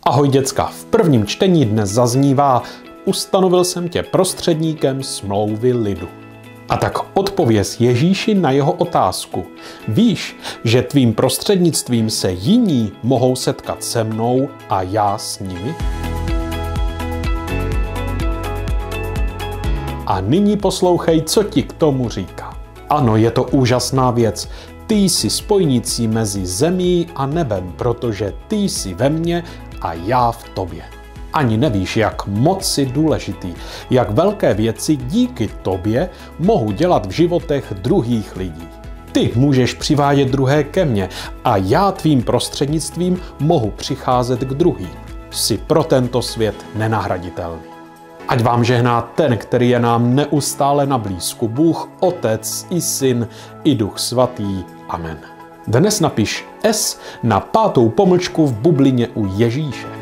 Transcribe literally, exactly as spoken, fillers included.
Ahoj děcka, v prvním čtení dnes zaznívá: ustanovil jsem tě prostředníkem smlouvy lidu. A tak odpověz Ježíši na jeho otázku. Víš, že tvým prostřednictvím se jiní mohou setkat se mnou a já s nimi? A nyní poslouchej, co ti k tomu říká. Ano, je to úžasná věc. Ty jsi spojnicí mezi zemí a nebem, protože ty jsi ve mně a já v tobě. Ani nevíš, jak moc jsi důležitý, jak velké věci díky tobě mohu dělat v životech druhých lidí. Ty můžeš přivádět druhé ke mně a já tvým prostřednictvím mohu přicházet k druhým. Jsi pro tento svět nenahraditelný. Ať vám žehná ten, který je nám neustále na blízku, Bůh, Otec i Syn i Duch Svatý. Amen. Dnes napiš S na pátou pomlčku v bublině u Ježíše.